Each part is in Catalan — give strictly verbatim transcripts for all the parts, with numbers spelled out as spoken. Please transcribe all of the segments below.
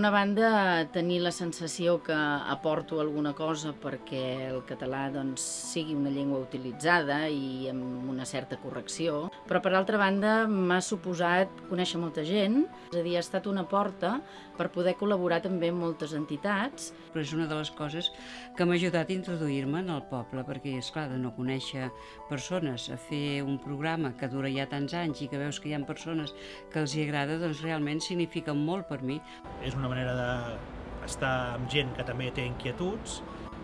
d'una banda, tenir la sensació que aporto alguna cosa perquè el català doncs, sigui una llengua utilitzada i amb una certa correcció, però per altra banda m'ha suposat conèixer molta gent, és a dir, ha estat una porta per poder col·laborar també amb moltes entitats. Però és una de les coses que m'ha ajudat a introduir-me en el poble, perquè, esclar, de no conèixer persones, a fer un programa que dura ja tants anys i que veus que hi ha persones que els hi agrada, doncs realment significa molt per mi. És una manera d'estar amb gent que també té inquietuds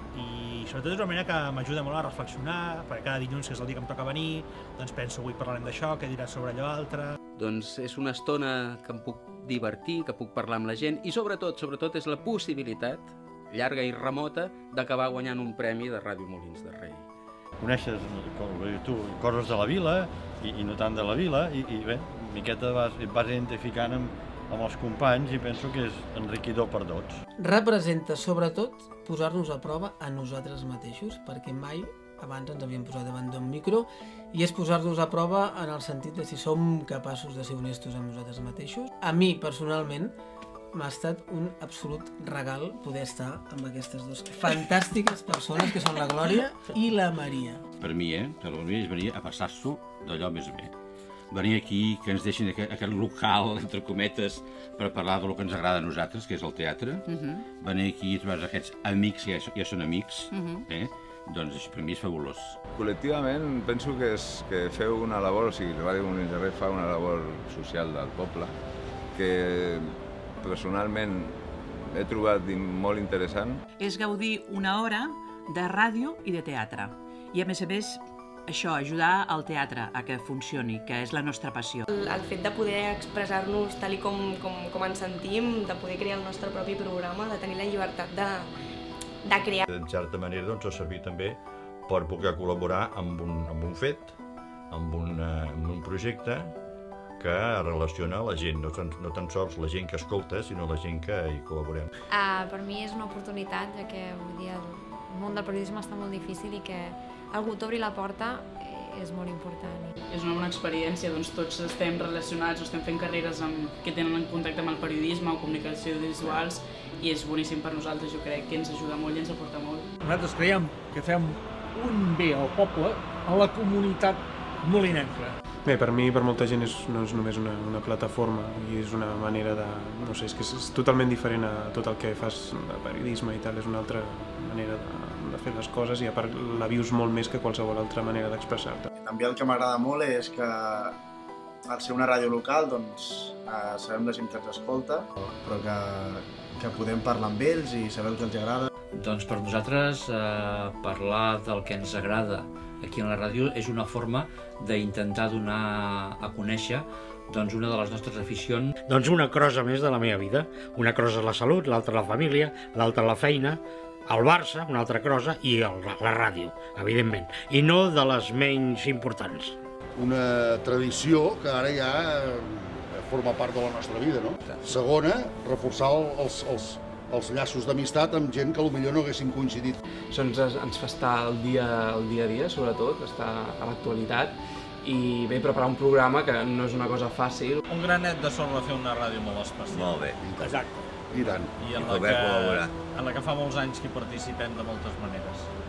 i sobretot és una manera que m'ajuda molt a reflexionar, perquè cada dilluns, que és el dia que em toca venir, doncs penso, avui parlarem d'això, què diràs sobre allò altre. Doncs és una estona que em puc divertir, que puc parlar amb la gent i sobretot, sobretot és la possibilitat, llarga i remota, d'acabar guanyant un premi de Ràdio Molins de Rei. Coneixes, com tu, coses de la vila i, i no tant de la vila i, i bé, miqueta vas, et vas identificant amb, amb els companys i penso que és enriquidor per tots. Representa, sobretot, posar-nos a prova a nosaltres mateixos, perquè mai abans ens havíem posat davant d'un micro i és posar-nos a prova en el sentit de si som capaços de ser honestos amb nosaltres mateixos. A mi, personalment, m'ha estat un absolut regal poder estar amb aquestes dues fantàstiques persones que són la Glòria i la Maria. Per mi, eh? Per mi és venir a passar-s'ho d'allò més bé. Venir aquí, que ens deixin aquest, aquest local, entre cometes, per parlar del que ens agrada a nosaltres, que és el teatre. Uh-huh. Venir aquí i trobar aquests amics, ja, ja són amics, uh-huh. eh? Doncs això per mi és fabulós. Col·lectivament penso que, és, que feu una labor, o sigui, Ràdio Molins de Rei fa una labor social del poble, que personalment he trobat molt interessant. És gaudir una hora de ràdio i de teatre. I a més a més, això, ajudar al teatre a que funcioni, que és la nostra passió. El, el fet de poder expressar-nos tal i com, com, com ens sentim, de poder crear el nostre propi programa, de tenir la llibertat de, de crear. En certa manera doncs, ha servit també per poder col·laborar amb un, amb un fet, amb un, amb un projecte que relaciona la gent, no tan, no tan sols la gent que escolta, sinó la gent que hi col·laborem. Uh, per mi és una oportunitat, ja que avui dia el món del periodisme està molt difícil i que algú t'obri la porta és molt important. És una bona experiència, doncs tots estem relacionats o estem fent carreres amb, que tenen en contacte amb el periodisme o comunicació audiovisuals i és boníssim per nosaltres, jo crec que ens ajuda molt i ens aporta molt. Nosaltres creiem que fem un bé al poble, a la comunitat molinenca. Bé, per mi, per molta gent, és, no és només una, una plataforma i és una manera de... no sé, és que és, és totalment diferent a tot el que fas de periodisme i tal, és una altra manera de, de fer les coses i a part la vius molt més que qualsevol altra manera d'expressar-te. També el que m'agrada molt és que al ser una ràdio local doncs eh, sabem la gent que ens escolta, però que, que podem parlar amb ells i saber el que els agrada. Doncs per nosaltres eh, parlar del que ens agrada aquí a la ràdio és una forma d'intentar donar a conèixer doncs, una de les nostres aficions. Doncs una crossa més de la meva vida. Una crossa és la salut, l'altra la família, l'altra la feina, el Barça, una altra crossa, i el, la ràdio, evidentment. I no de les menys importants. Una tradició que ara ja forma part de la nostra vida, no? Segona, reforçar els, els, els llaços d'amistat amb gent que potser no haguessin coincidit. Això ens, ens fa estar el dia, el dia a dia, sobretot, estar a l'actualitat i bé, preparar un programa que no és una cosa fàcil. Un granet de sorra fer una ràdio molt especial. Molt bé. Exacte. I tant. I en I la poder que, col·laborar. en la que fa molts anys que hi participem de moltes maneres.